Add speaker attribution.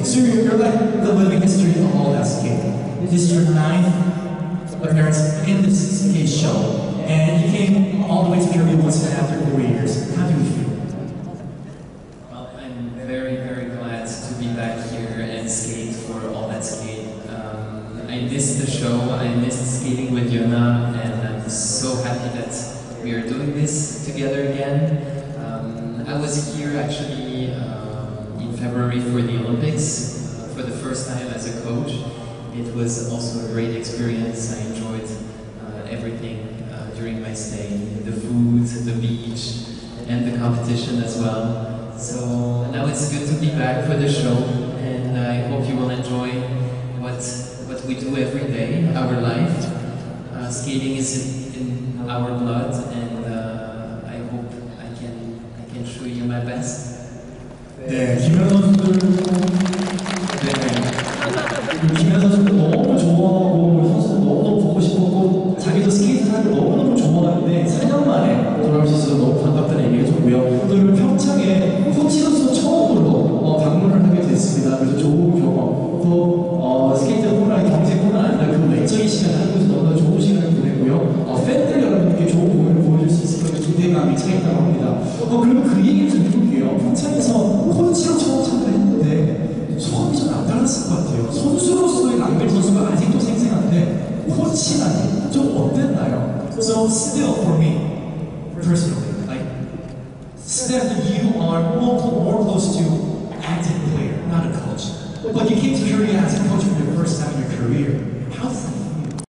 Speaker 1: So you're like the living history of all that skate. This is your ninth appearance in this skate show, and you came all the way to Korea once again after 4 years. How do you feel?
Speaker 2: Well, I'm very, very glad to be back here and skate for All That Skate. I missed the show, I missed skating with Yona, and I'm so happy that we are doing this together again. I was here actually in February for the Olympics for the first time as a coach. It was also a great experience. I enjoyed everything during my stay, the food, the beach, and the competition as well. So now it's good to be back for the show, and I hope you will enjoy what we do every day, our life. Skating is in our blood, and I hope I can show you my best.
Speaker 1: 네, 김연아 선수들, 김연아 선수도 너무 좋아하고 선수도 너무 보고 싶었고 자기도 스케이트 하는 걸 너무너무 좋아하는데 4년 만에 돌아올 수 있어서 너무 반갑다는 얘기가 좋고요. 오늘 평창에 코치 선수 처음으로 방문을 하게 됐습니다. 그래서 좋은 경험, 또 스케이트뿐만 아니라 경기뿐만 아니라 그 외적인 시간을 하고 있어서 너무나 좋은 시간을 보냈고요. 팬들 여러분께 좋은 공연을 보여줄 수 있을 거에 기대감이 차 있다고 합니다. 그럼 그 얘기를 좀 해볼게요. 평창에서 코치로 처음 참가를 했는데 소감이 좀 남달랐을 것 같아요. 선수로서의 랑벨 선수가 아직도 생생한데 코치라니 좀 어땠나요? So still for me, personally, like Steph, you are more close to active player, not a coach. But you came to Korea as a coach for the first time in your career.